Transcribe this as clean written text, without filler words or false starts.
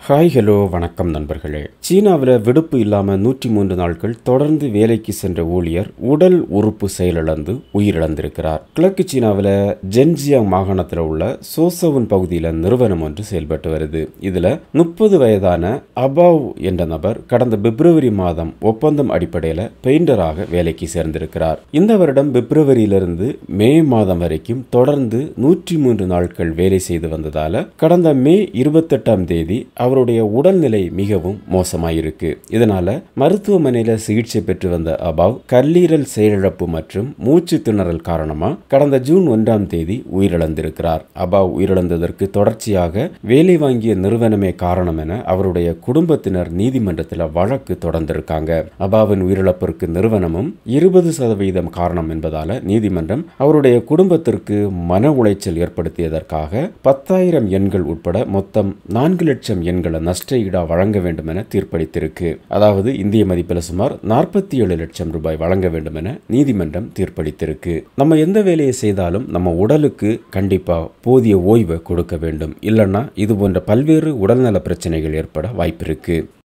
Hi hello வணக்கம் நண்பர்களே. சீனாவில் விடுப்பு இல்லாமல் 103 நாட்கள் தொடர்ந்து வேலைக்கு சென்ற ஊழியர் உடல் உறுப்பு செயலிழந்து உயிரிழந்திருக்கிறார். கிழக்கு சீனாவில் ஜென்ஜியாங் மாகாணத்தில் உள்ள சோசவுன் பகுதியில் நிறுவனம் ஒன்று செயல்பட்டு வருது. இதில் 30 வயதான அபாவ் என்ற நபர் கடந்த பிப்ரவரி மாதம் ஒப்பந்தம் அடிப்படையில் பெயிண்டராக வேலைக்கு சேர்ந்திருக்கிறார். இந்த வருடம் பிப்ரவரியிலிருந்து மே மாதம் வரைக்கும் தொடர்ந்து 103 நாட்கள் வேலை செய்து வந்ததால கடந்த மே 28ஆம் தேதி அவருடைய உடல்நிலை மிகவும் மோசமாயிருக்கு. இதனால மருத்துவமனையில சிகிச்சை பெற்று வந்த அபாவ் கல்லீரல் செயலிழப்பு மற்றும் மூச்சு திணறல் காரணமா கடந்த ஜூன் 1ஆம் தேதி உயிரிழந்திருக்கிறார். அபாவ் உயிரிழந்ததற்கு தொடர்ச்சியாக வேலை வாங்கிய நிறுவனமே காரணம் என அவருடைய குடும்பத்தினர் நீதிமன்றத்தில் வழக்கு தொடர்ந்திருக்காங்க. அபாவின் உயிரிழப்பிற்கு நிறுவனமும் 20% காரணம் என்பதால நீதிமன்றம் அவருடைய குடும்பத்திற்கு மன உளைச்சல் ஏற்படுத்தியதற்காக 10,000 எண்கள் உட்பட மொத்தம் 4 லட்சம் எண்களை நஷ்ட ஈடா வழங்க வேண்டும் என தீர்ப்பளித்திருக்கு. அதாவது இந்திய மதிப்பில் சுமார் 47 லட்சம் ரூபாய் வழங்க வேண்டும் என நீதிமன்றம் தீர்ப்பளித்திருக்கு. நம்ம எந்த வேலையை செய்தாலும் நம்ம உடலுக்கு கண்டிப்பா போதிய ஓய்வை கொடுக்க வேண்டும். இல்லைன்னா இது போன்ற பல்வேறு உடல்நல பிரச்சனைகள் ஏற்பட வாய்ப்பிருக்கு.